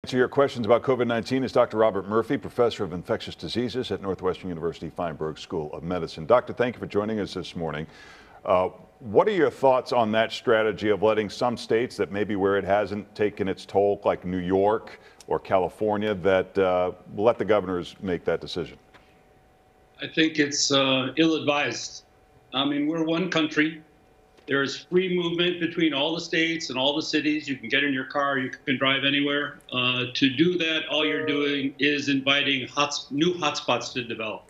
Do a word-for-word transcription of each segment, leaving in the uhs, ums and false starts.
To your questions about COVID nineteen is Doctor Robert Murphy, professor of infectious diseases at Northwestern University Feinberg School of Medicine. Doctor, thank you for joining us this morning. Uh, what are your thoughts on that strategy of letting some states that maybe where it hasn't taken its toll, like New York or California, that uh, let the governors make that decision? I think it's uh, ill-advised. I mean, we're one country. There's free movement between all the states and all the cities. You can get in your car, you can drive anywhere. Uh, to do that, all you're doing is inviting hot, new hotspots to develop.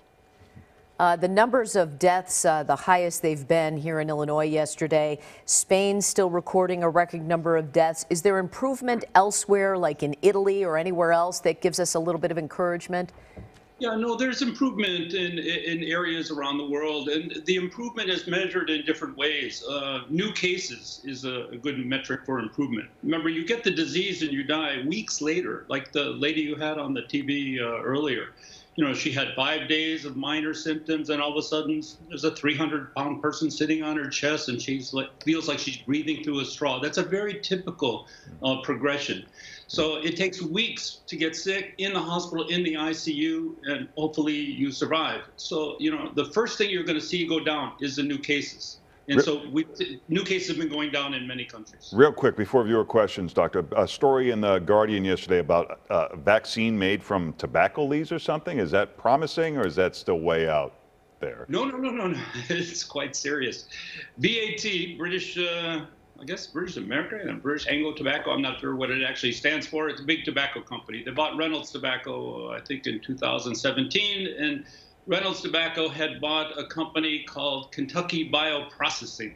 Uh, the numbers of deaths, uh, the highest they've been here in Illinois yesterday. Spain still recording a record number of deaths. Is there improvement elsewhere, like in Italy or anywhere else, that gives us a little bit of encouragement? Yeah, no, there's improvement in, in areas around the world, and the improvement is measured in different ways. Uh, new cases is a, a good metric for improvement. Remember, you get the disease and you die weeks later, like the lady you had on the T V uh, earlier. You know, she had five days of minor symptoms, and all of a sudden there's a three hundred pound person sitting on her chest, and she's like, feels like she's breathing through a straw. That's a very typical uh, progression. So it takes weeks to get sick in the hospital, in the I C U, and hopefully you survive. So, you know, the first thing you're going to see go down is the new cases. And so we, new cases have been going down in many countries. Real quick, before viewer questions, Doctor, a story in the Guardian yesterday about a vaccine made from tobacco leaves or something. Is that promising, or is that still way out there? No, no, no, no, no. It's quite serious. B A T, British, uh, I guess British America and British Anglo Tobacco. I'm not sure what it actually stands for. It's a big tobacco company. They bought Reynolds Tobacco, uh, I think, in two thousand seventeen, and Reynolds Tobacco had bought a company called Kentucky Bioprocessing,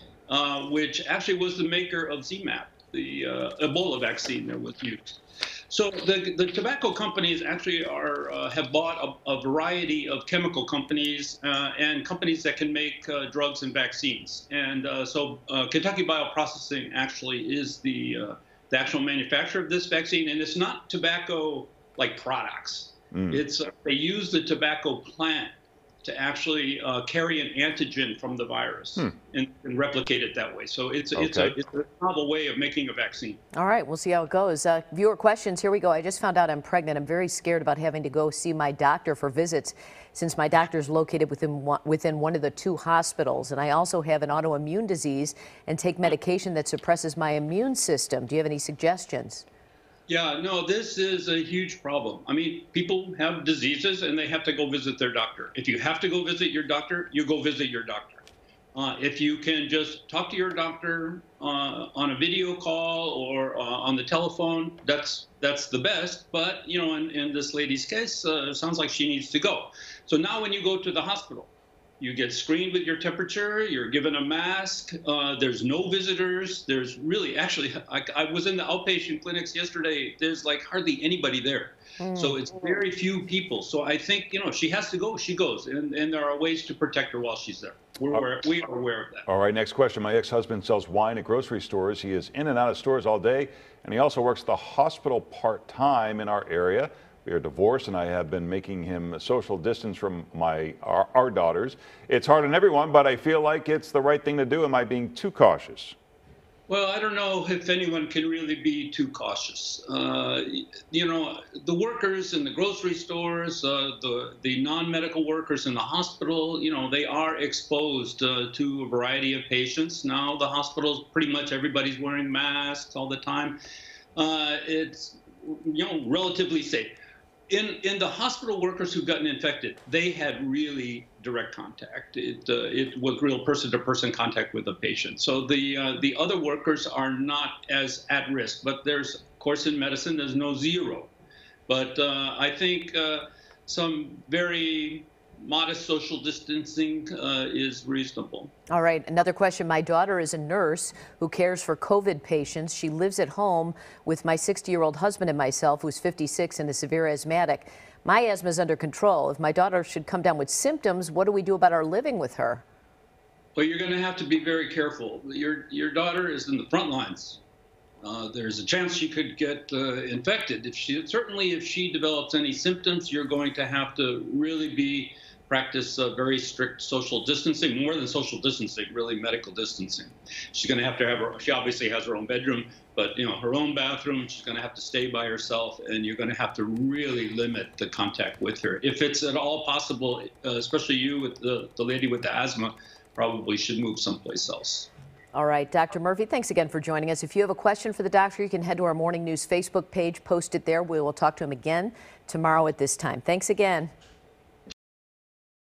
uh, which actually was the maker of Z MAP, the uh, Ebola vaccine that was used. So the, the tobacco companies actually are uh, have bought a, a variety of chemical companies uh, and companies that can make uh, drugs and vaccines. And uh, so uh, Kentucky Bioprocessing actually is the, uh, the actual manufacturer of this vaccine, and it's not tobacco-like products. Mm. It's uh, they use the tobacco plant to actually uh, carry an antigen from the virus hmm. and, and replicate it that way. So it's, okay. it's, a, it's a novel way of making a vaccine. All right, we'll see how it goes. Uh, viewer questions, here we go. I just found out I'm pregnant. I'm very scared about having to go see my doctor for visits since my doctor is located within one, within one of the two hospitals. And I also have an autoimmune disease and take medication that suppresses my immune system. Do you have any suggestions? Yeah, no, this is a huge problem. I mean, people have diseases and they have to go visit their doctor. If you have to go visit your doctor, you go visit your doctor. Uh, if you can just talk to your doctor uh, on a video call or uh, on the telephone, that's that's the best. But, you know, in, in this lady's case, uh, it sounds like she needs to go. So now when you go to the hospital, you get screened with your temperature, you're given a mask, uh, there's no visitors, there's really, actually, I, I was in the outpatient clinics yesterday, there's like hardly anybody there. Mm. So it's very few people. So I think, you know, she has to go, she goes, and, and there are ways to protect her while she's there. We're aware, we are aware of that. All right, next question. My ex-husband sells wine at grocery stores. He is in and out of stores all day, and he also works at the hospital part-time in our area. We are divorced, and I have been making him social distance from my our, our daughters. It's hard on everyone, but I feel like it's the right thing to do. Am I being too cautious? Well, I don't know if anyone can really be too cautious. Uh, you know, the workers in the grocery stores, uh, the, the non-medical workers in the hospital, you know, they are exposed uh, to a variety of patients. Now the hospitals, pretty much everybody's wearing masks all the time. Uh, it's, you know, relatively safe. In, in the hospital workers who've gotten infected, they had really direct contact. It, uh, it was real person-to-person contact with the patient. So the, uh, the other workers are not as at risk. But there's, of course, in medicine, there's no zero. But uh, I think uh, some very modest social distancing uh, is reasonable. All right, another question. My daughter is a nurse who cares for COVID patients. She lives at home with my sixty-year-old husband and myself, who's fifty-six and is severe asthmatic. My asthma is under control. If my daughter should come down with symptoms, what do we do about our living with her? Well, you're going to have to be very careful. Your, your daughter is in the front lines. Uh, there's a chance she could get uh, infected. If she, certainly if she develops any symptoms, you're going to have to really be practice uh, very strict social distancing, more than social distancing, really medical distancing. She's going to have to have her, she obviously has her own bedroom, but you know, her own bathroom. She's going to have to stay by herself, and you're going to have to really limit the contact with her. If it's at all possible, uh, especially you with the, the lady with the asthma, probably should move someplace else. All right, Doctor Murphy, thanks again for joining us. If you have a question for the doctor, you can head to our Morning News Facebook page, post it there. We will talk to him again tomorrow at this time. Thanks again.